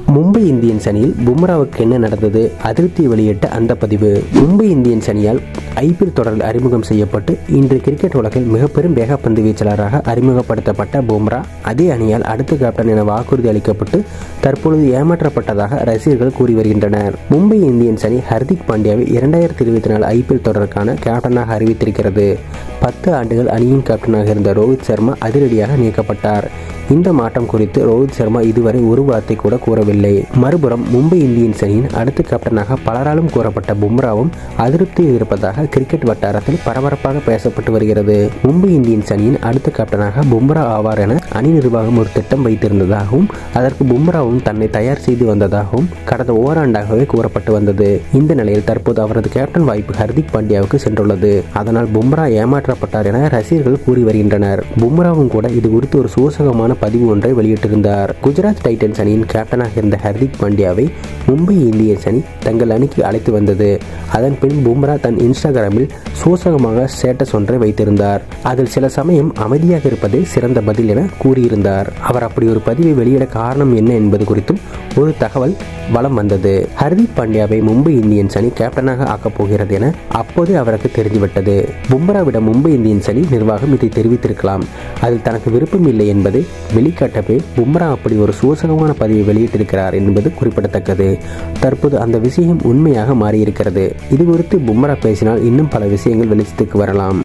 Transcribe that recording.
Mumbai Indians அணியில் பும்ராவுக்கு என்ன நடந்தது? அதிருப்தியை வெளியிட்ட அந்த பதிவு. மும்பை இந்தியன்ஸ் அணியால் IPL தொடரில் அறிமுகம் செய்யப்பட்டு இன்று கிரிக்கெட் உலகில் மிக பெரும் வேகப்பந்து வீச்சாளராக அறிமுகப்படுத்தப்பட்ட பும்ரா அதே அணியால் அடுத்த கேப்டன் என வாக்குறுதி அளிக்கப்பட்டு தற்பொழுது ஏமாற்றப்பட்டதாக ரசிகர்கள் கூறி வருகின்றனர். மும்பை இந்தியன்ஸ் அணி ஹர்திக் பாண்டியாவை 2024 IPL தொடருக்கான கேப்டனாக அறிவித்திருக்கிறது. 10 ஆண்டுகள் அணியின் கேப்டனாக இருந்த ரோஹித் சர்மா அதிரடியாக நீக்கப்பட்டார். இந்த மாற்றம் குறித்து ரோஹித் சர்மா இதுவரை ஒரு வார்த்தை கூட கூறவில்லை. மறுபுறம் மும்பை இந்தியன்ஸ் அணியின் அடுத்த கேப்டனாக பலராலும் கூறப்பட்ட பும்ராவும் அதிருப்தியில் இருப்பதாக கிரிக்கெட் வட்டாரத்தில் பரபரப்பாக பேசப்பட்டு வருகிறது. மும்பை இந்தியன்ஸ் அணியின் அடுத்த கேப்டனாக பும்ரா ஆவார் என அணி நிர்வாகம் ஒரு திட்டம் வைத்திருந்ததாகவும் அதற்கு பும்ராவும் தன்னை தயார் செய்து வந்ததாகவும் கடந்த ஓராண்டாகவே கூறப்பட்டு வந்தது. இந்த நிலையில் தற்போது அவரது கேப்டன் வாய்ப்பு ஹர்திக் பாண்டியாவுக்கு சென்றுள்ளது. அதனால் பும்ரா ஏமாற்றப்பட்டார் என ரசிகர்கள் கூறி வருகின்றனர். பும்ராவும் கூட இது குறித்து ஒரு சூசகமான பதிவு ஒன்றை வெளியிட்டிருந்தார். குஜராத் டைட்டன்ஸ் அணியின் கேப்டனாக இருந்த ஹர்திக் பாண்டியாவை மும்பை இந்தியன்ஸ் அணி தங்கள் அணிக்கு அழைத்து வந்தது. அதன் பின் பும்ரா தன் இன்ஸ்டாகிராமில் சூசகமாக ஸ்டேட்டஸ் ஒன்றை வைத்திருந்தார். அதில் சில சமயம் அமைதியாக இருப்பதே சிறந்த பதில் என கூறியிருந்தார். அவர் அப்படி ஒரு பதிவை வெளியிட காரணம் என்ன என்பது குறித்தும் ஒரு தகவல் வலம் வந்தது. ஹர்திக் பாண்டியாவை மும்பை இந்தியன்ஸ் அணி கேப்டனாக ஆக்கப் போகிறது என அப்போதே அவருக்கு தெரிந்துவிட்டது. பும்ராவிடம் மும்பை இந்தியன்ஸ் அணி நிர்வாகம் இதை தெரிவித்திருக்கலாம். அதில் தனக்கு விருப்பம் இல்லை என்பதை வெளிக்காட்டவே பும்ரா அப்படி ஒரு சூசகமான பதிவை வெளியிட்டிருக்கிறார் என்பது குறிப்பிடத்தக்கது. தற்போது அந்த விஷயம் உண்மையாக மாறியிருக்கிறது. இது குறித்து பும்ரா பேசினால் இன்னும் பல விஷயங்கள் வெளிச்சத்துக்கு வரலாம்.